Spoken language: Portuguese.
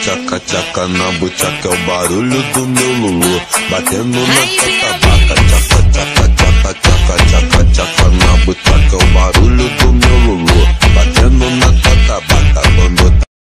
tchaca tchaca na buchaca, é o barulho do meu Lulu batendo na teta.